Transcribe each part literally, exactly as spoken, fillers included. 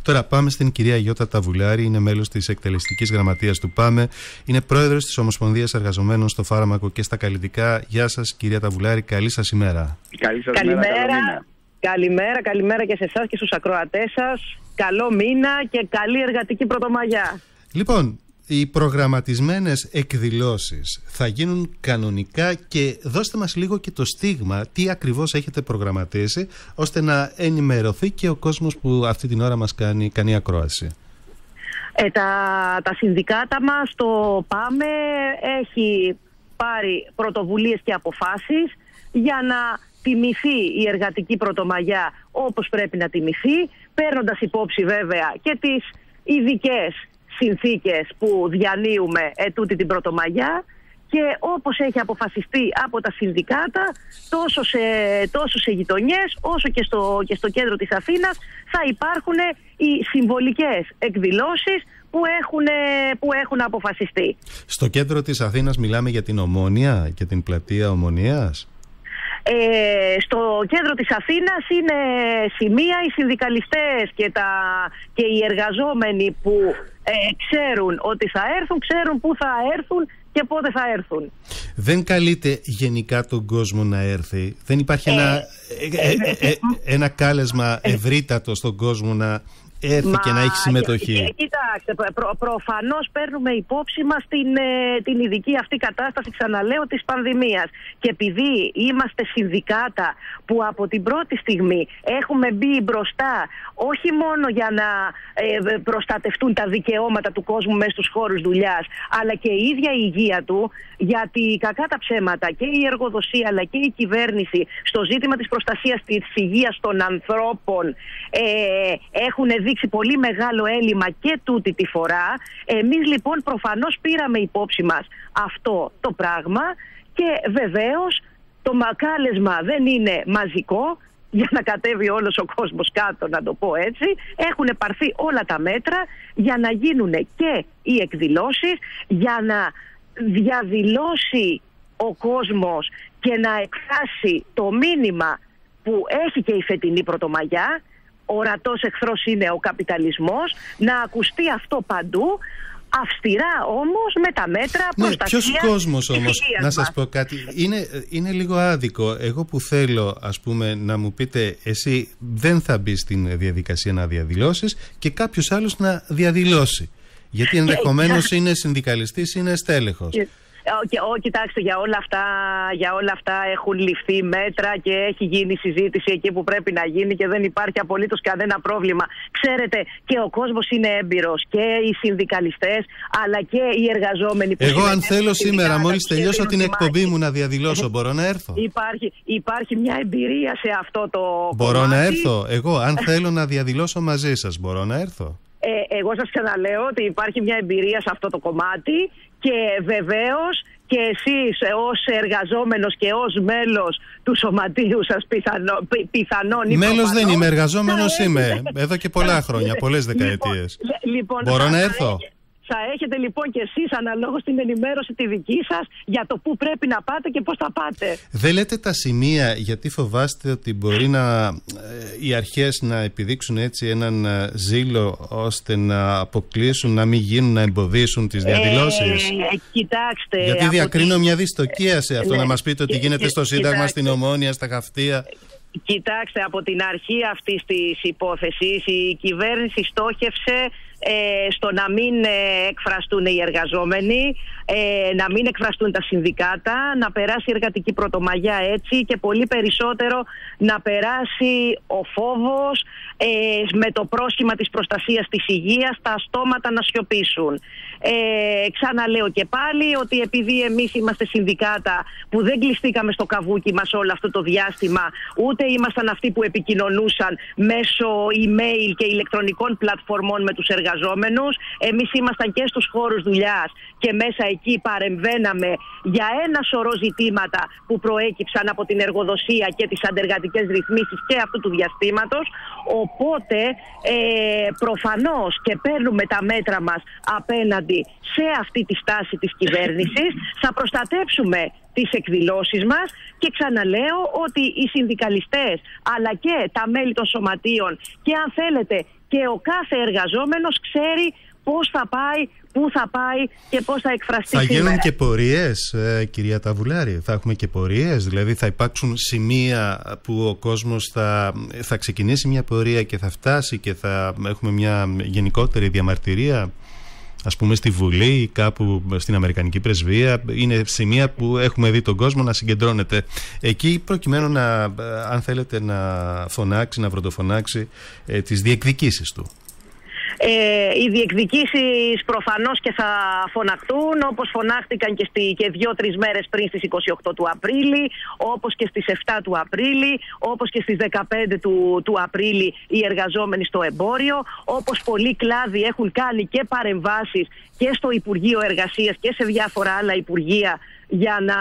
Τώρα πάμε στην κυρία Γιώτα Ταβουλάρη, είναι μέλος της εκτελεστικής γραμματείας του ΠΑΜΕ, είναι πρόεδρος της Ομοσπονδίας Εργαζομένων στο Φάρμακο και στα Καλλιτικά. Γεια σας κυρία Ταβουλάρη, καλή σας ημέρα. Καλή σας καλημέρα, μέρα, καλημέρα, καλημέρα και σε εσάς και στους ακροατές σας. Καλό μήνα και καλή εργατική πρωτομαγιά. Λοιπόν, οι προγραμματισμένες εκδηλώσεις θα γίνουν κανονικά και δώστε μας λίγο και το στίγμα, τι ακριβώς έχετε προγραμματίσει, ώστε να ενημερωθεί και ο κόσμος που αυτή την ώρα μας κάνει, κάνει ακρόαση. Ε, τα, τα συνδικάτα μας, το ΠΑΜΕ, έχει πάρει πρωτοβουλίες και αποφάσεις για να τιμηθεί η εργατική πρωτομαγιά όπως πρέπει να τιμηθεί, παίρνοντας υπόψη βέβαια και τις ειδικές συνθήκες που διανύουμε ετούτη την πρωτομαγιά, και όπως έχει αποφασιστεί από τα συνδικάτα, τόσο σε, τόσο σε γειτονιές όσο και στο, και στο κέντρο της Αθήνας θα υπάρχουν οι συμβολικές εκδηλώσεις που έχουν, που έχουν αποφασιστεί. Στο κέντρο της Αθήνας μιλάμε για την Ομόνοια και την πλατεία Ομονίας. Ε, στο κέντρο της Αθήνας είναι σημεία οι συνδικαλιστές και, τα, και οι εργαζόμενοι που ε, ξέρουν ότι θα έρθουν, ξέρουν πού θα έρθουν και πότε θα έρθουν. Δεν καλείται γενικά τον κόσμο να έρθει? Δεν υπάρχει ε, ένα, ε, ε, ε, ένα κάλεσμα ευρύτατο στον κόσμο να έρθει Μα, και να έχει συμμετοχή? Και, κοιτάξτε, προ, προφανώς παίρνουμε υπόψη μας την, ε, την ειδική αυτή κατάσταση, ξαναλέω, της πανδημίας. Και επειδή είμαστε συνδικάτα που από την πρώτη στιγμή έχουμε μπει μπροστά, όχι μόνο για να ε, προστατευτούν τα δικαιώματα του κόσμου μέσα στους χώρους δουλειάς, αλλά και η ίδια η υγεία του, γιατί κακά τα ψέματα και η εργοδοσία αλλά και η κυβέρνηση στο ζήτημα της προστασίας της υγείας των ανθρώπων ε, έχουν δείξει πολύ μεγάλο έλλειμμα και τούτη τη φορά. Εμείς λοιπόν προφανώς πήραμε υπόψη μας αυτό το πράγμα και βεβαίως το μακάλεσμα δεν είναι μαζικό για να κατέβει όλος ο κόσμος κάτω, να το πω έτσι. Έχουν πάρθει όλα τα μέτρα για να γίνουν και οι εκδηλώσεις, για να διαδηλώσει ο κόσμος και να εκφράσει το μήνυμα που έχει και η φετινή πρωτομαγιά. Ορατός εχθρός είναι ο καπιταλισμός, να ακουστεί αυτό παντού, αυστηρά όμως με τα μέτρα προστασίας. Ναι, ποιος κόσμος όμως, να σας πω κάτι, είναι, είναι λίγο άδικο. Εγώ που θέλω, ας πούμε, να μου πείτε εσύ δεν θα μπει στην διαδικασία να διαδηλώσεις και κάποιος άλλος να διαδηλώσει, γιατί ενδεχομένως είναι συνδικαλιστής, είναι στέλεχος. Και, ό, κοιτάξτε, για όλα, αυτά, για όλα αυτά έχουν ληφθεί μέτρα και έχει γίνει συζήτηση εκεί που πρέπει να γίνει και δεν υπάρχει απολύτως κανένα πρόβλημα. Ξέρετε, και ο κόσμος είναι έμπειρος και οι συνδικαλιστές αλλά και οι εργαζόμενοι που... Εγώ αν θέλω σήμερα, μόλις τελειώσω την εκπομπή μου, να διαδηλώσω, μπορώ να έρθω? Υπάρχει, υπάρχει μια εμπειρία σε αυτό το Μπορώ κομμάτι. να έρθω? Εγώ αν θέλω να διαδηλώσω μαζί σας, μπορώ να έρθω? Ε, εγώ σας ξαναλέω ότι υπάρχει μια εμπειρία σε αυτό το κομμάτι και βεβαίως και εσείς ως εργαζόμενος και ως μέλος του σωματείου σας πιθανό, πι, πιθανόν ή μέλος προφανώς, δεν είμαι, εργαζόμενος θα είμαι έχετε... εδώ και πολλά χρόνια, πολλές δεκαετίες. Λοιπόν, λοιπόν, μπορώ θα, να έρθω? Θα, θα έχετε λοιπόν και εσείς αναλόγως την ενημέρωση τη δική σας για το πού πρέπει να πάτε και πώς θα πάτε. Δεν λέτε τα σημεία γιατί φοβάστε ότι μπορεί να, ε, οι αρχές να επιδείξουν έτσι έναν ε, ζήλο ώστε να αποκλείσουν, να μην γίνουν, να εμποδίσουν τις διαδηλώσεις? Ε, ε, κοιτάξτε. Γιατί διακρίνω τη... μια δυστοκία σε αυτό, ναι, να μας πείτε ότι γίνεται στο Σύνταγμα, κοιτάξτε, στην Ομόνοια, στα Χαυτία. Κοιτάξτε, από την αρχή αυτής της υπόθεσης η κυβέρνηση στόχευσε ε, στο να μην ε, εκφραστούν οι εργαζόμενοι, ε, να μην εκφραστούν τα συνδικάτα, να περάσει η εργατική πρωτομαγιά έτσι και πολύ περισσότερο να περάσει ο φόβος ε, με το πρόσχημα της προστασίας της υγείας, τα στόματα να σιωπήσουν. Ε, ξαναλέω και πάλι ότι επειδή εμείς είμαστε συνδικάτα που δεν κλειστήκαμε στο καβούκι μας όλο αυτό το διάστημα, ούτε ήμασταν αυτοί που επικοινωνούσαν μέσω email και ηλεκτρονικών πλατφορμών με τους εργαζόμενους, εμείς ήμασταν και στους χώρους δουλειάς και μέσα εκεί παρεμβαίναμε για ένα σωρό ζητήματα που προέκυψαν από την εργοδοσία και τις αντεργατικές ρυθμίσεις και αυτού του διαστήματος. Οπότε ε, προφανώς και παίρνουμε τα μέτρα μας απέναντι σε αυτή τη στάση της κυβέρνησης, θα προστατεύσουμε τις εκδηλώσεις μας και ξαναλέω ότι οι συνδικαλιστές αλλά και τα μέλη των σωματείων και αν θέλετε και ο κάθε εργαζόμενος ξέρει πώς θα πάει, πού θα πάει και πώς θα εκφραστεί. Θα σήμερα. γίνουν και πορείες, ε, κυρία Ταβουλάρη, θα έχουμε και πορείες, δηλαδή θα υπάρξουν σημεία που ο κόσμος θα, θα ξεκινήσει μια πορεία και θα φτάσει και θα έχουμε μια γενικότερη διαμαρτυρία, ας πούμε στη Βουλή ή κάπου στην Αμερικανική Πρεσβεία. Είναι σημεία που έχουμε δει τον κόσμο να συγκεντρώνεται εκεί προκειμένου να, αν θέλετε, να φωνάξει, να βροντοφωνάξει ε, τις διεκδικήσεις του. Ε, οι διεκδικήσεις προφανώς και θα φωναχτούν, όπως φωνάχτηκαν και, στη, και δύο-τρεις μέρες πριν στις είκοσι οκτώ του Απρίλη, όπως και στις επτά του Απρίλη, όπως και στις δεκαπέντε του, του Απρίλη οι εργαζόμενοι στο εμπόριο, όπως πολλοί κλάδοι έχουν κάνει και παρεμβάσεις και στο Υπουργείο Εργασίας και σε διάφορα άλλα υπουργεία για να,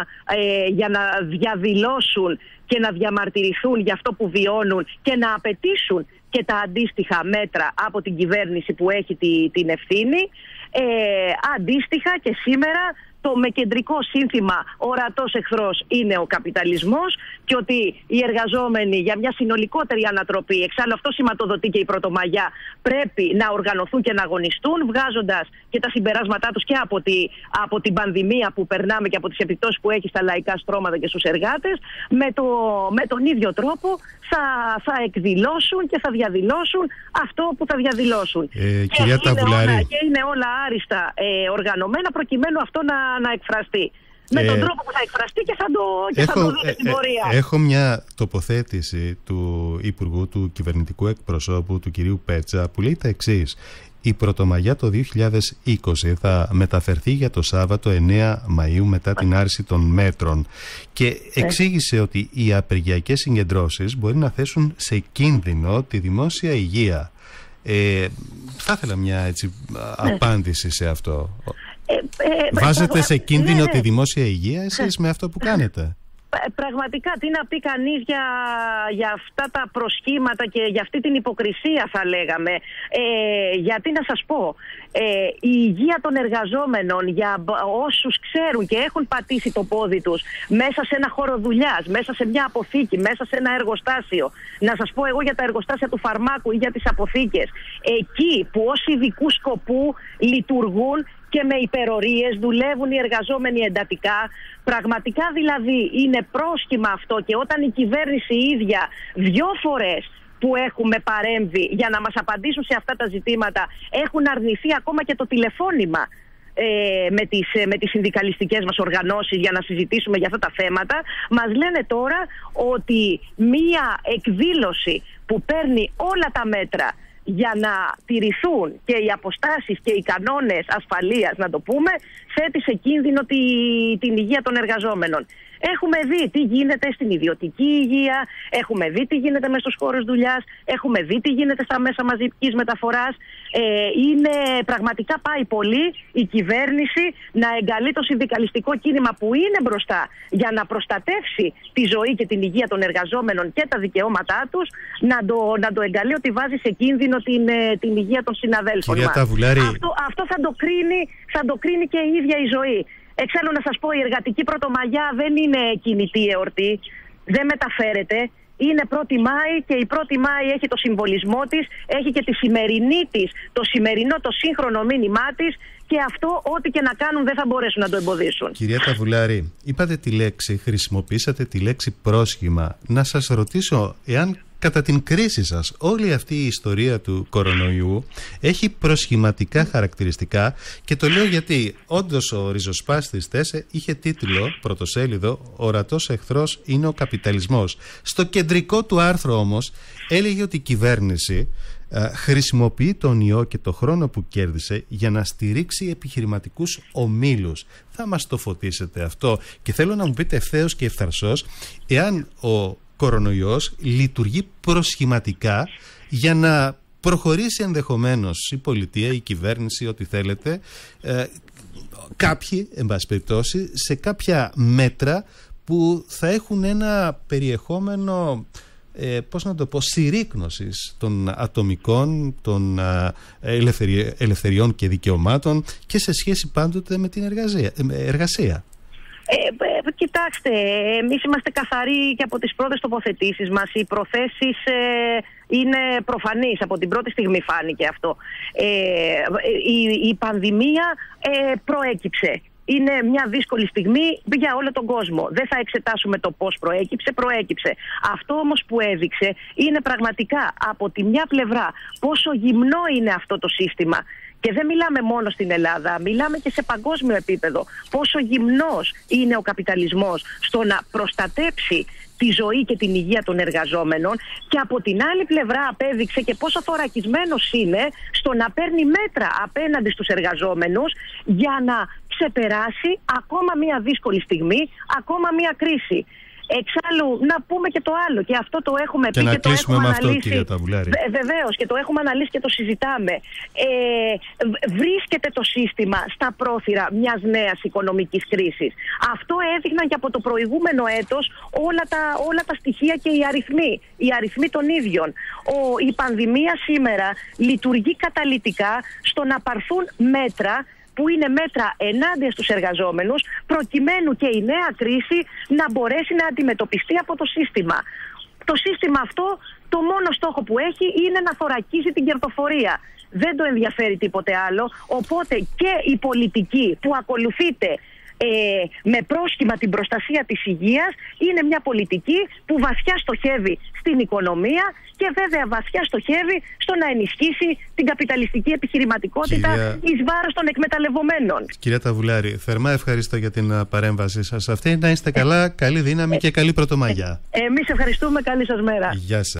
ε, για να διαδηλώσουν και να διαμαρτυρηθούν για αυτό που βιώνουν και να απαιτήσουν και τα αντίστοιχα μέτρα από την κυβέρνηση που έχει τη, την ευθύνη. Ε, αντίστοιχα και σήμερα το με κεντρικό σύνθημα ορατός εχθρός είναι ο καπιταλισμός και ότι οι εργαζόμενοι για μια συνολικότερη ανατροπή, εξάλλου αυτό σηματοδοτεί και η Πρωτομαγιά, πρέπει να οργανωθούν και να αγωνιστούν, βγάζοντας και τα συμπεράσματά τους και από, τη, από την πανδημία που περνάμε και από τις επιπτώσεις που έχει στα λαϊκά στρώματα και στους εργάτες. Με, το, με τον ίδιο τρόπο θα, θα εκδηλώσουν και θα διαδηλώσουν αυτό που θα διαδηλώσουν. Ε, και, κυρία είναι όλα, και είναι όλα άριστα ε, οργανωμένα προκειμένου αυτό να, να εκφραστεί. Με τον ε, τρόπο που θα εκφραστεί και θα το, και έχω, θα το δείτε στην πορεία. Ε, έχω μια τοποθέτηση του Υπουργού, του κυβερνητικού εκπροσώπου, του κυρίου Πέτσα, που λέει τα εξής. Η Πρωτομαγιά το δύο χιλιάδες είκοσι θα μεταφερθεί για το Σάββατο εννέα Μαΐου μετά την άρση των μέτρων και εξήγησε ότι οι απεργιακές συγκεντρώσεις μπορεί να θέσουν σε κίνδυνο τη δημόσια υγεία. Ε, θα ήθελα μια έτσι, απάντηση σε αυτό. Ε, ε, Βάζετε σε κίνδυνο ναι, τη δημόσια υγεία εσείς με αυτό που κάνετε? Πραγματικά, τι να πει κανείς για, για αυτά τα προσχήματα και για αυτή την υποκρισία, θα λέγαμε. Ε, γιατί να σας πω, ε, η υγεία των εργαζόμενων για όσους ξέρουν και έχουν πατήσει το πόδι τους μέσα σε ένα χώρο δουλειάς, μέσα σε μια αποθήκη, μέσα σε ένα εργοστάσιο. Να σας πω εγώ για τα εργοστάσια του φαρμάκου ή για τις αποθήκες. Εκεί που ως ειδικού σκοπού λειτουργούν και με υπερορίες, δουλεύουν οι εργαζόμενοι εντατικά. Πραγματικά δηλαδή είναι πρόσχημα αυτό και όταν η κυβέρνηση ίδια δυο φορές που έχουμε παρέμβει για να μας απαντήσουν σε αυτά τα ζητήματα έχουν αρνηθεί ακόμα και το τηλεφώνημα ε, με, τις, με τις συνδικαλιστικές μας οργανώσεις για να συζητήσουμε για αυτά τα θέματα. Μας λένε τώρα ότι μία εκδήλωση που παίρνει όλα τα μέτρα για να τηρηθούν και οι αποστάσεις και οι κανόνες ασφαλείας, να το πούμε, θέτει σε κίνδυνο τη, την υγεία των εργαζόμενων. Έχουμε δει τι γίνεται στην ιδιωτική υγεία, έχουμε δει τι γίνεται μες στους χώρους δουλειάς, έχουμε δει τι γίνεται στα μέσα μαζικής μεταφοράς. Ε, είναι πραγματικά πάει πολύ η κυβέρνηση να εγκαλεί το συνδικαλιστικό κίνημα που είναι μπροστά για να προστατεύσει τη ζωή και την υγεία των εργαζόμενων και τα δικαιώματά τους, να το, να το εγκαλεί ότι βάζει σε κίνδυνο την, την υγεία των συναδέλφων μας. Αυτό, αυτό θα, το κρίνει, θα το κρίνει και η ίδια η ζωή. Εξάλλου να σας πω, η εργατική Πρωτομαγιά δεν είναι κινητή εορτή, δεν μεταφέρεται. Είναι πρώτη Μάη και η πρώτη Μάη έχει το συμβολισμό της, έχει και τη σημερινή της, το σημερινό, το σύγχρονο μήνυμά της και αυτό ό,τι και να κάνουν δεν θα μπορέσουν να το εμποδίσουν. Κυρία Ταβουλάρη, είπατε τη λέξη, χρησιμοποίησατε τη λέξη πρόσχημα. Να σας ρωτήσω, εάν κατά την κρίση σας όλη αυτή η ιστορία του κορονοϊού έχει προσχηματικά χαρακτηριστικά, και το λέω γιατί όντως ο ριζοσπάστης Τέσσε είχε τίτλο πρωτοσέλιδο «Ορατός εχθρός είναι ο καπιταλισμός». Στο κεντρικό του άρθρο όμως έλεγε ότι η κυβέρνηση α, χρησιμοποιεί τον ιό και το χρόνο που κέρδισε για να στηρίξει επιχειρηματικούς ομίλους. Θα μας το φωτίσετε αυτό και θέλω να μου πείτε ευθέως και ευθαρσώς εάν ο κορονοϊός λειτουργεί προσχηματικά για να προχωρήσει ενδεχομένως η πολιτεία, η κυβέρνηση, ό,τι θέλετε, ε, κάποιοι, εν πάση περιπτώσει, σε κάποια μέτρα που θα έχουν ένα περιεχόμενο, ε, πώς να το πω, συρρίκνωσης των ατομικών, των ε, ελευθερι, ελευθεριών και δικαιωμάτων και σε σχέση πάντοτε με την εργασία. εργασία. Ε, κοιτάξτε, εμείς είμαστε καθαροί και από τις πρώτες τοποθετήσεις μας. Οι προθέσεις ε, είναι προφανείς. Από την πρώτη στιγμή φάνηκε αυτό. Ε, η, η πανδημία ε, προέκυψε. Είναι μια δύσκολη στιγμή για όλο τον κόσμο. Δεν θα εξετάσουμε το πώς προέκυψε, προέκυψε. Αυτό όμως που έδειξε είναι πραγματικά από τη μια πλευρά πόσο γυμνό είναι αυτό το σύστημα. Και δεν μιλάμε μόνο στην Ελλάδα, μιλάμε και σε παγκόσμιο επίπεδο. Πόσο γυμνός είναι ο καπιταλισμός στο να προστατέψει τη ζωή και την υγεία των εργαζόμενων, και από την άλλη πλευρά απέδειξε και πόσο θωρακισμένος είναι στο να παίρνει μέτρα απέναντι στους εργαζόμενους για να ξεπεράσει ακόμα μια δύσκολη στιγμή, ακόμα μια κρίση. Εξάλλου, να πούμε και το άλλο, και αυτό το έχουμε και πει να και το έχουμε με αναλύσει. Αυτό, κυρία Ταβουλάρη. Βεβαίως, και το έχουμε αναλύσει και το συζητάμε. Ε, βρίσκεται το σύστημα στα πρόθυρα μιας νέας οικονομικής κρίσης. Αυτό έδειχναν και από το προηγούμενο έτος όλα τα, όλα τα στοιχεία και οι αριθμοί. Οι αριθμοί των ίδιων. Ο, η πανδημία σήμερα λειτουργεί καταλυτικά στο να πάρθουν μέτρα που είναι μέτρα ενάντια στους εργαζόμενους, προκειμένου και η νέα κρίση να μπορέσει να αντιμετωπιστεί από το σύστημα. Το σύστημα αυτό, το μόνο στόχο που έχει είναι να θωρακίζει την κερδοφορία. Δεν το ενδιαφέρει τίποτε άλλο, οπότε και η πολιτική που ακολουθείται Ε, με πρόσχημα την προστασία της υγείας είναι μια πολιτική που βαθιά στοχεύει στην οικονομία και βέβαια βαθιά στοχεύει στο να ενισχύσει την καπιταλιστική επιχειρηματικότητα Κυρία... εις βάρος των εκμεταλλευομένων. Κυρία Ταβουλάρη, θερμά ευχαριστώ για την παρέμβασή σας αυτή. Να είστε καλά, καλή δύναμη και καλή Πρωτομαγιά. Εμείς ευχαριστούμε, καλή σας μέρα. Γεια σας.